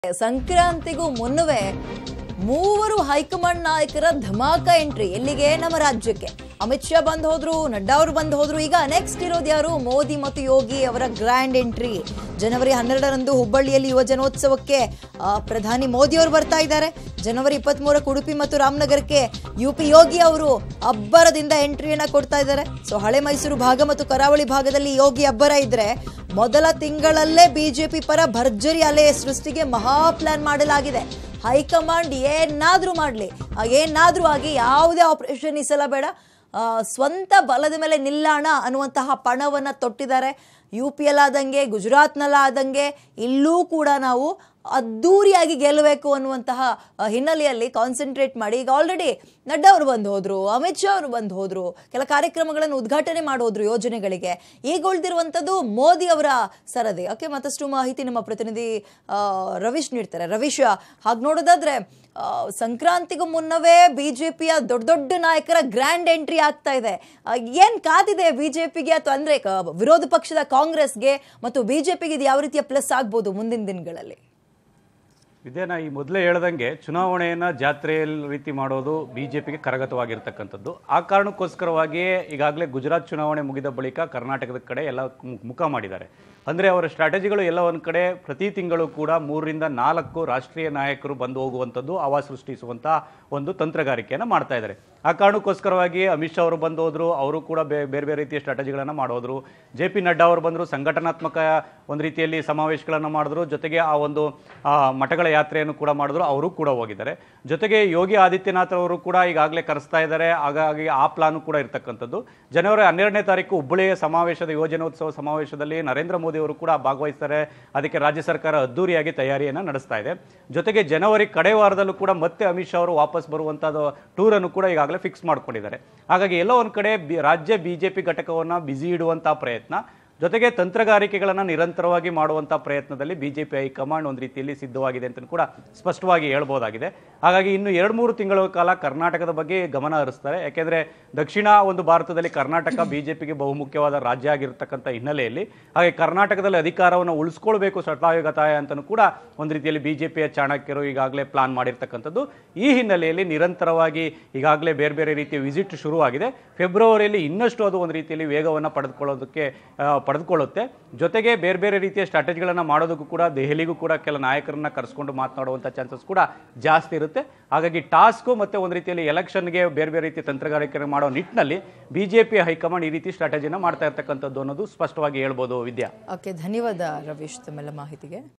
ಸಂಕ್ರಾಂತಿಗೂ ಮುನ್ನವೇ ಮೂವರು ಹೈಕಮಾಂಡ್ ನಾಯಕರ ಧಮಾಕ ಎಂಟ್ರಿ ಎಲ್ಲಿಗೆ ನಮ್ಮ ರಾಜ್ಯಕ್ಕೆ ಅಮಿತ್ ಶಾ ಬಂದು ಹೋದ್ರು, ನಡ್ಡಾ ಅವರು ಬಂದು ಹೋದ್ರು. ಈಗ ನೆಕ್ಸ್ಟ್ ಇರೋದು ಯಾರು? ಮೋದಿ ಮತ್ತು ಯೋಗಿ ಅವರ ಗ್ರ್ಯಾಂಡ್ ಎಂಟ್ರಿ. ಜನವರಿ 12ರಂದು ಹುಬ್ಬಳ್ಳಿಯಲ್ಲಿ ಯುವ ಜನೋತ್ಸವಕ್ಕೆ ಪ್ರಧಾನಿ ಮೋದಿ ಅವರು ಬರ್ತಾ ಇದ್ದಾರೆ. ಜನವರಿ 23ಕ್ಕೆ ಉಡುಪಿ ಮತ್ತು ರಾಮನಗರಕ್ಕೆ ಯುಪಿ ಯೋಗಿ ಅವರು ಅಬ್ಬರದಿಂದ ಎಂಟ್ರಿಯನ್ನ ಕೊಡ್ತಾ ಇದ್ದಾರೆ. ಸೊ ಹಳೆ ಮೈಸೂರು ಭಾಗ ಮತ್ತು ಕರಾವಳಿ ಭಾಗದಲ್ಲಿ ಯೋಗಿ ಅಬ್ಬರ ಇದ್ರೆ, ಮೊದಲ ತಿಂಗಳಲ್ಲೇ ಬಿಜೆಪಿ ಪರ ಭರ್ಜರಿ ಅಲೆ ಸೃಷ್ಟಿಗೆ ಮಹಾ ಪ್ಲಾನ್ ಮಾಡಲಾಗಿದೆ. ಹೈಕಮಾಂಡ್ ಏನಾದ್ರೂ ಮಾಡಲಿ, ಏನಾದ್ರೂ ಆಗಿ ಯಾವುದೇ ಆಪರೇಷನ್ ಈ ಸಲ ಬೇಡ, ಸ್ವಂತ ಬಲದ ಮೇಲೆ ನಿಲ್ಲಾಣ ಅನ್ನುವಂತಹ ಪಣವನ್ನು ತೊಟ್ಟಿದ್ದಾರೆ. ಯು ಪಿ ಆದಂಗೆ, ಗುಜರಾತ್ನಲ್ಲಾದಂಗೆ ಇಲ್ಲೂ ಕೂಡ ನಾವು ಅದ್ದೂರಿಯಾಗಿ ಗೆಲ್ಲಬೇಕು ಅನ್ನುವಂತಹ ಹಿನ್ನೆಲೆಯಲ್ಲಿ ಕಾನ್ಸಂಟ್ರೇಟ್ ಮಾಡಿ ಈಗ ಆಲ್ರೆಡಿ ನಡ್ಡಾ ಅವರು ಬಂದು ಹೋದ್ರು, ಅಮಿತ್ ಶಾ ಅವರು ಬಂದು ಹೋದ್ರು, ಕೆಲ ಕಾರ್ಯಕ್ರಮಗಳನ್ನು ಉದ್ಘಾಟನೆ ಮಾಡೋದ್ರು ಯೋಜನೆಗಳಿಗೆ. ಈಗ ಉಳಿದಿರುವಂಥದ್ದು ಮೋದಿ ಅವರ ಸರದಿ. ಓಕೆ, ಮತ್ತಷ್ಟು ಮಾಹಿತಿ ನಮ್ಮ ಪ್ರತಿನಿಧಿ ರವೀಶ್ ನೀಡ್ತಾರೆ. ರವೀಶ್, ಹಾಗೆ ನೋಡೋದಾದ್ರೆ ಸಂಕ್ರಾಂತಿಗೂ ಮುನ್ನವೇ ಬಿಜೆಪಿಯ ದೊಡ್ಡ ದೊಡ್ಡ ನಾಯಕರ ಗ್ರ್ಯಾಂಡ್ ಎಂಟ್ರಿ ಆಗ್ತಾ ಇದೆ. ಏನ್ ಕಾದಿದೆ ಬಿಜೆಪಿಗೆ, ಅಥವಾ ಅಂದ್ರೆ ವಿರೋಧ ಪಕ್ಷದ ಕಾಂಗ್ರೆಸ್ಗೆ ಮತ್ತು ಬಿಜೆಪಿಗೆ ಇದು ಯಾವ ರೀತಿಯ ಪ್ಲಸ್ ಆಗ್ಬೋದು ಮುಂದಿನ ದಿನಗಳಲ್ಲಿ? ಇದೇನಾ ಈ ಮೊದಲೇ ಹೇಳ್ದಂಗೆ ಚುನಾವಣೆಯನ್ನ ಜಾತ್ರೆಯಲ್ಲಿ ರೀತಿ ಮಾಡೋದು ಬಿಜೆಪಿಗೆ ಕರಗತವಾಗಿರ್ತಕ್ಕಂಥದ್ದು. ಆ ಕಾರಣಕ್ಕೋಸ್ಕರವಾಗಿಯೇ ಈಗಾಗಲೇ ಗುಜರಾತ್ ಚುನಾವಣೆ ಮುಗಿದ ಬಳಿಕ ಕರ್ನಾಟಕದ ಕಡೆ ಎಲ್ಲ ಮುಖ ಮಾಡಿದ್ದಾರೆ. ಅಂದರೆ ಅವರ ಸ್ಟ್ರಾಟಜಿಗಳು ಎಲ್ಲ ಒಂದು ಕಡೆ ಪ್ರತಿ ತಿಂಗಳು ಕೂಡ 3 ರಿಂದ 4 ರಾಷ್ಟ್ರೀಯ ನಾಯಕರು ಬಂದು ಹೋಗುವಂಥದ್ದು, ಆವಾಜ್ ಸೃಷ್ಟಿಸುವಂಥ ಒಂದು ತಂತ್ರಗಾರಿಕೆಯನ್ನು ಮಾಡ್ತಾ ಇದ್ದಾರೆ. ಆ ಕಾರಣಕ್ಕೋಸ್ಕರವಾಗಿ ಅಮಿತ್ ಶಾ ಅವರು ಬಂದು ಹೋದ್ರು, ಅವರು ಕೂಡ ಬೇರೆ ಬೇರೆ ರೀತಿಯ ಸ್ಟ್ರಾಟಜಿಗಳನ್ನು ಮಾಡೋದ್ರು. JP ನಡ್ಡಾ ಅವರು ಬಂದರು, ಸಂಘಟನಾತ್ಮಕ ಒಂದು ರೀತಿಯಲ್ಲಿ ಸಮಾವೇಶಗಳನ್ನು ಮಾಡಿದ್ರು. ಜೊತೆಗೆ ಆ ಒಂದು ಮಠಗಳ ಯಾತ್ರೆಯನ್ನು ಕೂಡ ಮಾಡಿದ್ರು, ಅವರು ಕೂಡ ಹೋಗಿದ್ದಾರೆ. ಜೊತೆಗೆ ಯೋಗಿ ಆದಿತ್ಯನಾಥ್ ಅವರು ಕೂಡ ಈಗಾಗಲೇ ಕರೆಸ್ತಾ ಇದ್ದಾರೆ. ಹಾಗಾಗಿ ಆ ಪ್ಲಾನು ಕೂಡ ಇರ್ತಕ್ಕಂಥದ್ದು. ಜನವರಿ 12ನೇ ತಾರೀಕು ಹುಬ್ಬಳ್ಳಿಯ ಸಮಾವೇಶದ ಯೋಜನೋತ್ಸವ ಸಮಾವೇಶದಲ್ಲಿ ನರೇಂದ್ರ ಮೋದಿ ಅವರು ಕೂಡ ಭಾಗವಹಿಸ್ತಾರೆ. ಅದಕ್ಕೆ ರಾಜ್ಯ ಸರ್ಕಾರ ಅದ್ದೂರಿಯಾಗಿ ತಯಾರಿಯನ್ನು ನಡೆಸ್ತಾ ಇದೆ. ಜೊತೆಗೆ ಜನವರಿ ಕಡೆ ವಾರದಲ್ಲೂ ಕೂಡ ಮತ್ತೆ ಅಮಿತ್ ಶಾ ಅವರು ವಾಪಸ್ ಬರುವಂಥದ್ದು ಟೂರ್ ಅನ್ನು ಕೂಡ ಈಗಾಗಲೇ ಫಿಕ್ಸ್ ಮಾಡ್ಕೊಂಡಿದ್ದಾರೆ. ಹಾಗಾಗಿ ಎಲ್ಲೋ ಒಂದು ಕಡೆ ರಾಜ್ಯ ಬಿಜೆಪಿ ಘಟಕವನ್ನು ಬ್ಯುಸಿ ಇಡುವಂಥ ಪ್ರಯತ್ನ, ಜೊತೆಗೆ ತಂತ್ರಗಾರಿಕೆಗಳನ್ನು ನಿರಂತರವಾಗಿ ಮಾಡುವಂಥ ಪ್ರಯತ್ನದಲ್ಲಿ ಬಿಜೆಪಿ ಹೈಕಮಾಂಡ್ ಒಂದು ರೀತಿಯಲ್ಲಿ ಸಿದ್ಧವಾಗಿದೆ ಅಂತ ಕೂಡ ಸ್ಪಷ್ಟವಾಗಿ ಹೇಳ್ಬೋದಾಗಿದೆ. ಹಾಗಾಗಿ ಇನ್ನು 2-3 ತಿಂಗಳ ಕಾಲ ಕರ್ನಾಟಕದ ಬಗ್ಗೆ ಗಮನ ಹರಿಸ್ತಾರೆ. ಯಾಕೆಂದರೆ ದಕ್ಷಿಣ ಒಂದು ಭಾರತದಲ್ಲಿ ಕರ್ನಾಟಕ ಬಿಜೆಪಿಗೆ ಬಹುಮುಖ್ಯವಾದ ರಾಜ್ಯ ಆಗಿರ್ತಕ್ಕಂಥ ಹಿನ್ನೆಲೆಯಲ್ಲಿ, ಹಾಗೆ ಕರ್ನಾಟಕದಲ್ಲಿ ಅಧಿಕಾರವನ್ನು ಉಳಿಸ್ಕೊಳ್ಬೇಕು ಶತಾಯುಗತಾಯ ಅಂತಲೂ ಕೂಡ ಒಂದು ರೀತಿಯಲ್ಲಿ ಬಿಜೆಪಿಯ ಚಾಣಕ್ಯರು ಈಗಾಗಲೇ ಪ್ಲಾನ್ ಮಾಡಿರ್ತಕ್ಕಂಥದ್ದು. ಈ ಹಿನ್ನೆಲೆಯಲ್ಲಿ ನಿರಂತರವಾಗಿ ಈಗಾಗಲೇ ಬೇರೆ ಬೇರೆ ರೀತಿಯ ವಿಸಿಟ್ ಶುರುವಾಗಿದೆ. ಫೆಬ್ರವರಿಯಲ್ಲಿ ಇನ್ನಷ್ಟು ಅದು ಒಂದು ರೀತಿಯಲ್ಲಿ ವೇಗವನ್ನು ಪಡೆದುಕೊಳ್ಳುತ್ತೆ. ಜೊತೆಗೆ ಬೇರೆ ಬೇರೆ ರೀತಿಯ ಸ್ಟ್ರಾಟಜಿಗಳನ್ನು ಮಾಡೋದಕ್ಕೂ ಕೂಡ ದೆಹಲಿಗೂ ಕೂಡ ಕೆಲ ನಾಯಕರನ್ನ ಕರೆಸ್ಕೊಂಡು ಮಾತನಾಡುವಂಥ ಚಾನ್ಸಸ್ ಕೂಡ ಜಾಸ್ತಿ ಇರುತ್ತೆ. ಹಾಗಾಗಿ ಟಾಸ್ಕು ಮತ್ತೆ ಒಂದು ರೀತಿಯಲ್ಲಿ ಎಲೆಕ್ಷನ್ಗೆ ಬೇರೆ ಬೇರೆ ರೀತಿಯ ತಂತ್ರಗಾರಿಕೆ ಮಾಡೋ ನಿಟ್ಟಿನಲ್ಲಿ ಬಿಜೆಪಿ ಹೈಕಮಾಂಡ್ ಈ ರೀತಿ ಸ್ಟ್ರಾಟಜಿನ ಮಾಡ್ತಾ ಇರ್ತಕ್ಕಂಥದ್ದು ಅನ್ನೋದು ಸ್ಪಷ್ಟವಾಗಿ ಹೇಳ್ಬೋದು. ವಿದ್ಯಾ, ಓಕೆ, ಧನ್ಯವಾದ ರವೀಶ್ ತಮ್ಮೆಲ್ಲ ಮಾಹಿತಿಗೆ.